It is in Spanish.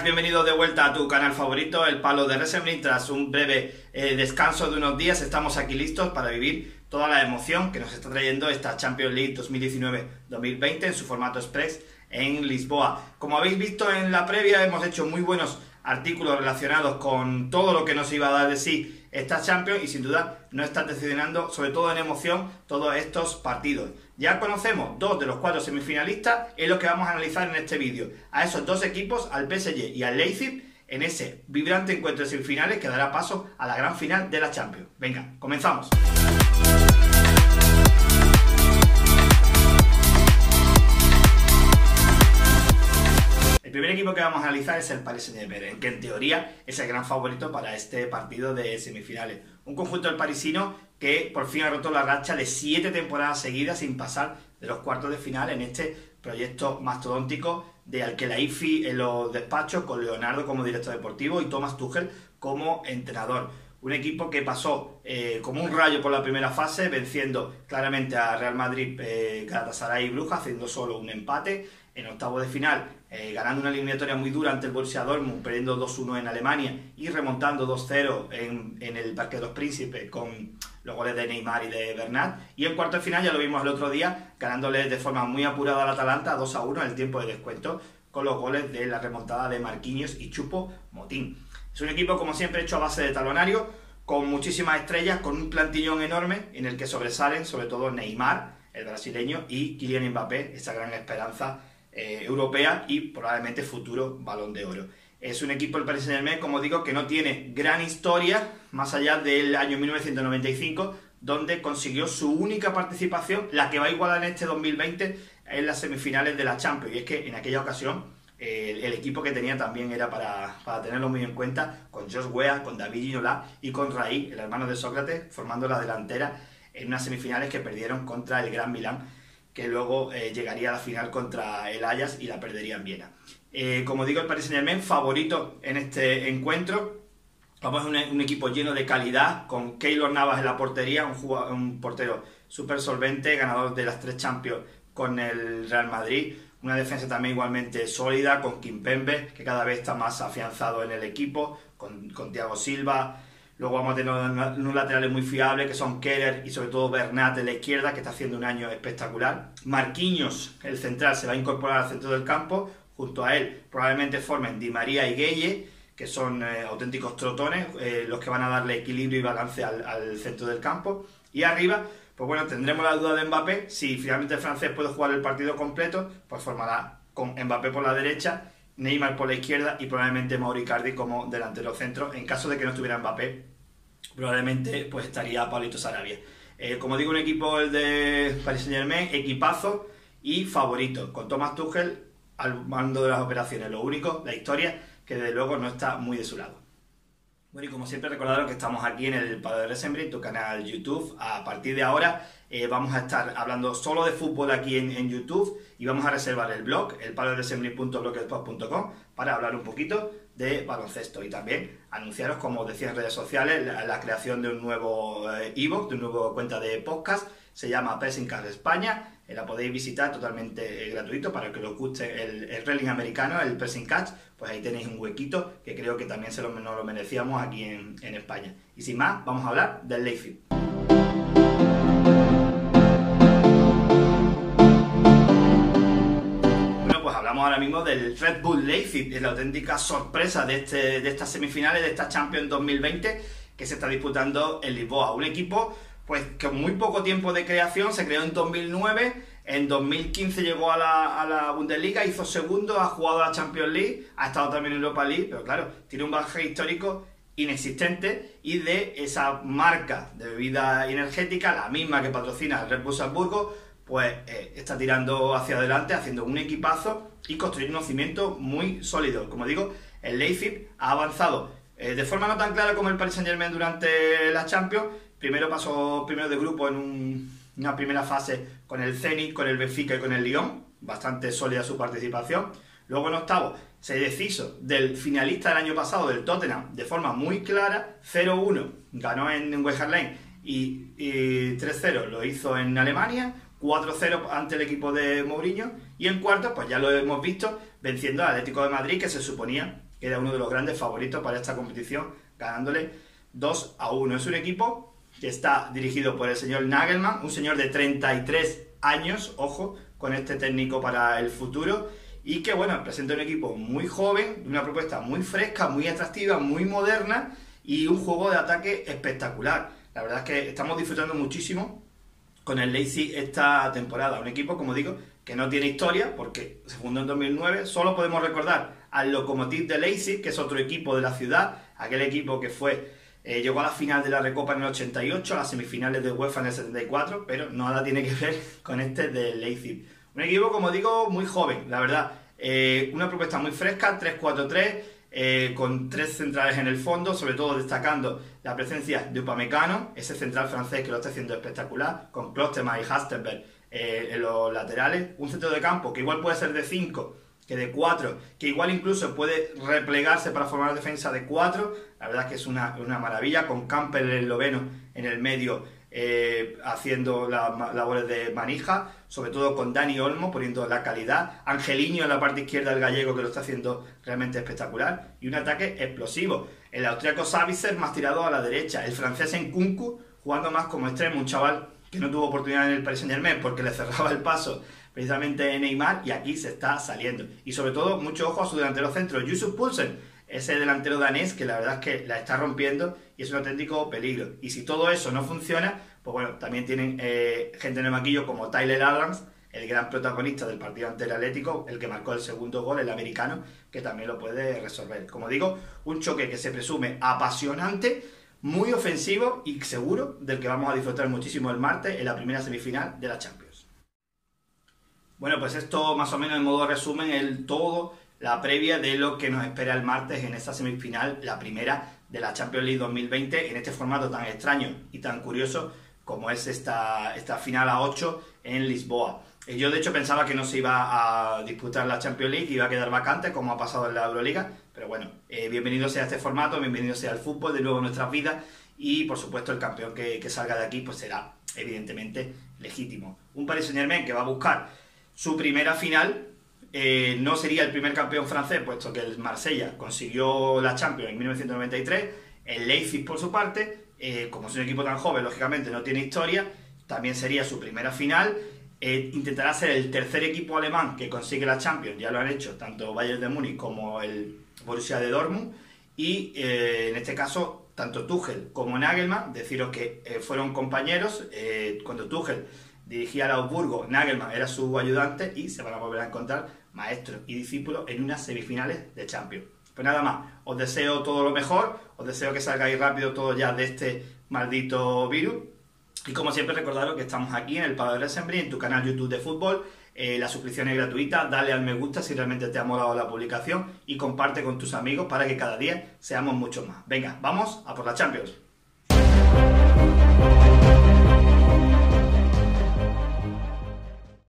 bienvenidos de vuelta a tu canal favorito, El Palo de Wrestling. Tras un breve descanso de unos días, estamos aquí listos para vivir toda la emoción que nos está trayendo esta Champions League 2019-2020 en su formato express en Lisboa. Como habéis visto en la previa, hemos hecho muy buenos artículos relacionados con todo lo que nos iba a dar de sí esta Champions y sin duda nos están decepcionando, sobre todo en emoción, todos estos partidos. Ya conocemos dos de los cuatro semifinalistas, es lo que vamos a analizar en este vídeo. A esos dos equipos, al PSG y al Leipzig, en ese vibrante encuentro de semifinales que dará paso a la gran final de la Champions. Venga, comenzamos. El primer equipo que vamos a analizar es el Paris Saint-Germain, que en teoría es el gran favorito para este partido de semifinales. Un conjunto del parisino que por fin ha roto la racha de 7 temporadas seguidas sin pasar de los cuartos de final en este proyecto mastodóntico de Al-Khelaifi en los despachos, con Leonardo como director deportivo y Thomas Tuchel como entrenador. Un equipo que pasó como un rayo por la primera fase, venciendo claramente a Real Madrid, Galatasaray y Brujas, haciendo solo un empate. En octavos de final, ganando una eliminatoria muy dura ante el Borussia Dortmund, perdiendo 2-1 en Alemania y remontando 2-0 en el Parque de los Príncipes con los goles de Neymar y de Bernat. Y en cuartos de final, ya lo vimos el otro día, ganándole de forma muy apurada al Atalanta 2-1 en el tiempo de descuento, con los goles de la remontada de Marquinhos y Choupo-Moting. Es un equipo, como siempre, hecho a base de talonario, con muchísimas estrellas, con un plantillón enorme en el que sobresalen sobre todo Neymar, el brasileño, y Kylian Mbappé, esa gran esperanza europea y probablemente futuro Balón de Oro. Es un equipo, el Paris Saint-Germain, como digo, que no tiene gran historia, más allá del año 1995, donde consiguió su única participación, la que va a igualar en este 2020, en las semifinales de la Champions. Y es que en aquella ocasión el equipo que tenía también era para tenerlo muy en cuenta, con Josh Weah, con David Ginola y con Raí, el hermano de Sócrates, formando la delantera en unas semifinales que perdieron contra el Gran Milán, que luego llegaría a la final contra el Ajax y la perdería en Viena. Como digo, el Paris Saint-Germain favorito en este encuentro. Vamos a un equipo lleno de calidad, con Keylor Navas en la portería, un portero súper solvente, ganador de las 3 Champions con el Real Madrid. Una defensa también igualmente sólida, con Kimpembe, que cada vez está más afianzado en el equipo, con Thiago Silva. Luego vamos a tener unos laterales muy fiables, que son Keller y sobre todo Bernat en la izquierda, que está haciendo un año espectacular. Marquinhos, el central, se va a incorporar al centro del campo. Junto a él probablemente formen Di María y Gueye, que son auténticos trotones, los que van a darle equilibrio y balance al centro del campo. Y arriba, pues bueno, tendremos la duda de Mbappé. Si finalmente el francés puede jugar el partido completo, pues formará con Mbappé por la derecha, Neymar por la izquierda y probablemente Mauro Icardi como delantero centro. En caso de que no estuviera Mbappé, probablemente pues estaría Pablito Sarabia. Como digo, un equipo, el de Paris Saint-Germain, equipazo y favorito, con Thomas Tuchel al mando de las operaciones. Lo único, la historia, que desde luego no está muy de su lado. Bueno, y como siempre, recordaros que estamos aquí en el Palo de Wrestling, tu canal YouTube. A partir de ahora vamos a estar hablando solo de fútbol aquí en YouTube, y vamos a reservar el blog, elpalodewrestling.blogspot.com, para hablar un poquito de baloncesto y también anunciaros, como os decía en redes sociales, la creación de un nuevo ebook, de una nueva cuenta de podcast. Se llama Pressing Catch España. La podéis visitar totalmente gratuito para que os guste el wrestling americano, el Pressing Catch. Pues ahí tenéis un huequito que creo que también nos lo merecíamos aquí en España. Y sin más, vamos a hablar del Leipzig. Bueno, pues hablamos ahora mismo del Red Bull Leipzig, es la auténtica sorpresa de estas semifinales, de esta Champions 2020 que se está disputando en Lisboa. Un equipo pues con muy poco tiempo de creación, se creó en 2009, en 2015 llegó a la Bundesliga, hizo segundo, ha jugado a la Champions League, ha estado también en Europa League, pero claro, tiene un bagaje histórico inexistente, y de esa marca de bebida energética, la misma que patrocina el Red Bull Salzburgo, pues está tirando hacia adelante, haciendo un equipazo y construyendo un cimiento muy sólido. Como digo, el Leipzig ha avanzado de forma no tan clara como el Paris Saint-Germain durante la Champions. Primero pasó primero de grupo en una primera fase con el Zenit, con el Benfica y con el Lyon, bastante sólida su participación. Luego en octavo se deshizo del finalista del año pasado, del Tottenham, de forma muy clara, 0-1 ganó en White Hart Lane y 3-0 lo hizo en Alemania, 4-0 ante el equipo de Mourinho, y en cuartos pues ya lo hemos visto, venciendo al Atlético de Madrid, que se suponía que que era uno de los grandes favoritos para esta competición, ganándole 2-1. Es un equipo que está dirigido por el señor Nagelsmann, un señor de 33 años, ojo, con este técnico para el futuro, y que, bueno, presenta un equipo muy joven, una propuesta muy fresca, muy atractiva, muy moderna, y un juego de ataque espectacular. La verdad es que estamos disfrutando muchísimo con el Leipzig esta temporada. Un equipo, como digo, que no tiene historia, porque se fundó en 2009. Solo podemos recordar al Lokomotiv de Leipzig, que es otro equipo de la ciudad, aquel equipo que llegó a la final de la Recopa en el 88, a las semifinales de UEFA en el 74, pero nada tiene que ver con este de Leipzig. Un equipo, como digo, muy joven, la verdad. Una propuesta muy fresca, 3-4-3, con 3 centrales en el fondo, sobre todo destacando la presencia de Upamecano, ese central francés que lo está haciendo espectacular, con Klostermann y Halstenberg en los laterales. Un centro de campo que igual puede ser de 5, que de 4, que igual incluso puede replegarse para formar defensa de 4. La verdad es que es una maravilla, con Campbell, el esloveno, en el medio, haciendo las labores de manija, sobre todo con Dani Olmo poniendo la calidad, Angelino en la parte izquierda, el gallego, que lo está haciendo realmente espectacular, y un ataque explosivo. El austríaco Sabitzer más tirado a la derecha, el francés Nkunku jugando más como extremo, un chaval que no tuvo oportunidad en el Paris Saint-Germain porque le cerraba el paso precisamente Neymar, y aquí se está saliendo. Y sobre todo, mucho ojo a su delantero centro, Yusuf Poulsen, ese delantero danés que la verdad es que la está rompiendo y es un auténtico peligro. Y si todo eso no funciona, pues bueno, también tienen gente en el banquillo como Tyler Adams, el gran protagonista del partido ante el Atlético, el que marcó el segundo gol, el americano, que también lo puede resolver. Como digo, un choque que se presume apasionante, muy ofensivo y seguro del que vamos a disfrutar muchísimo el martes en la primera semifinal de la Champions. Bueno, pues esto más o menos en modo resumen la previa de lo que nos espera el martes en esta semifinal, la primera de la Champions League 2020, en este formato tan extraño y tan curioso como es esta final a 8 en Lisboa. Yo de hecho pensaba que no se iba a disputar la Champions League, que iba a quedar vacante como ha pasado en la Euroliga, pero bueno, bienvenido sea este formato, bienvenido sea el fútbol de nuevo en nuestras vidas, y por supuesto el campeón que salga de aquí pues será evidentemente legítimo. Un Paris Saint-Germain que va a buscar su primera final. No sería el primer campeón francés, puesto que el Marsella consiguió la Champions en 1993. El Leipzig, por su parte, como es un equipo tan joven, lógicamente no tiene historia, también sería su primera final. Intentará ser el tercer equipo alemán que consigue la Champions, ya lo han hecho tanto Bayern de Múnich como el Borussia de Dortmund. Y en este caso, tanto Tuchel como Nagelsmann, deciros que fueron compañeros. Cuando Tuchel dirigía al Augsburgo, Nagelsmann era su ayudante, y se van a volver a encontrar maestros y discípulos en unas semifinales de Champions. Pues nada más, os deseo todo lo mejor, os deseo que salgáis rápido todos ya de este maldito virus, y como siempre recordaros que estamos aquí en el Padre de Assembly, en tu canal YouTube de fútbol. La suscripción es gratuita, dale al me gusta si realmente te ha molado la publicación y comparte con tus amigos para que cada día seamos muchos más. Venga, vamos a por la Champions.